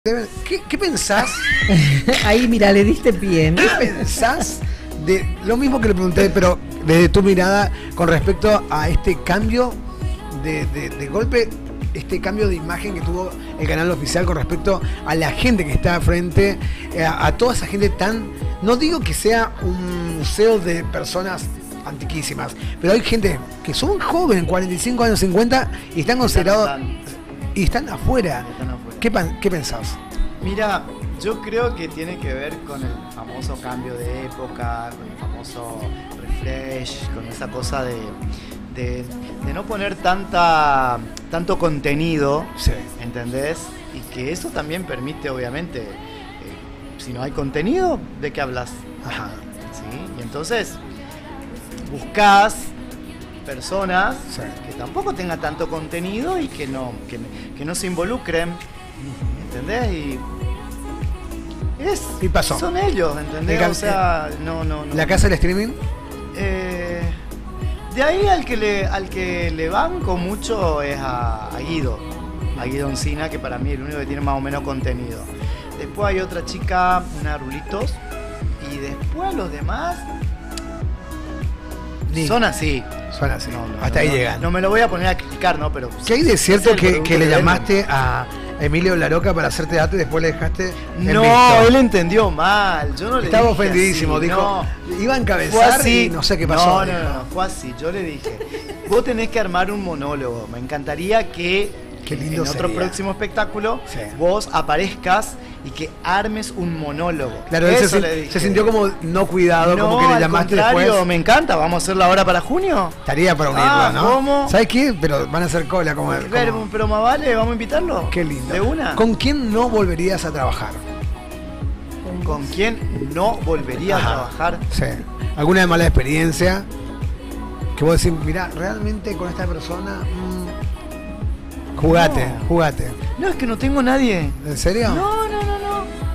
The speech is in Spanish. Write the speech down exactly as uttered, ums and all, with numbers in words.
¿Qué, qué pensás? Ahí, mira, le diste pie, ¿no? ¿Qué pensás de lo mismo que le pregunté, pero desde tu mirada con respecto a este cambio de, de, de golpe, este cambio de imagen que tuvo el canal oficial con respecto a la gente que está frente, a, a toda esa gente tan... No digo que sea un museo de personas antiquísimas, pero hay gente que son jóvenes, cuarenta y cinco años, cincuenta, y están considerados... Y están afuera. Están afuera. ¿Qué, ¿Qué pensás? Mira, yo creo que tiene que ver con el famoso cambio de época, con el famoso refresh, con esa cosa de, de, de no poner tanta tanto contenido, sí. ¿Entendés? Y que eso también permite, obviamente, eh, si no hay contenido, ¿de qué hablas? Ajá. ¿Sí? Y entonces, buscás personas sí. que tampoco tengan tanto contenido y que no, que, que no se involucren, ¿entendés? Y es, y pasó. Son ellos, ¿entendés? O sea, no, no, no. ¿La casa del streaming? Eh, de ahí al que le, al que le banco mucho es a, a Guido, a Guido Encina, que para mí es el único que tiene más o menos contenido. Después hay otra chica, una Rulitos, y después los demás Ni. son así. Son así. No, no, Hasta no, ahí no, llegan. No me lo voy a poner a criticar, ¿no? Pero ¿qué hay de cierto que, que, que le que llamaste a Emilio Laroca para hacerte dato y después le dejaste en no, visto? él entendió mal. Yo no le Estaba dije ofendidísimo. así, Dijo, no. iba a Fue encabezar así. y no sé qué pasó. No, no, no, no, fue así. Yo le dije, vos tenés que armar un monólogo. Me encantaría que Qué lindo en otro sería. próximo espectáculo sí. vos aparezcas y que armes un monólogo. Claro, él Eso se, le dije. se sintió como no cuidado, no, como que le al llamaste contrario, después. Me encanta. ¿Vamos a hacerla ahora para junio? Estaría para unirlo, Ah, ¿no? ¿cómo? ¿Sabes qué? Pero van a hacer cola como, Pero, como... pero más vale, vamos a invitarlo. Qué lindo. ¿De una? ¿Con quién no volverías a trabajar? ¿Con quién no volvería Ajá. a trabajar? Sí. ¿Alguna mala experiencia? Que vos decís, mirá, realmente con esta persona... Mmm, jugate, No. jugate. No, es que no tengo nadie. ¿En serio? No, no, no, no.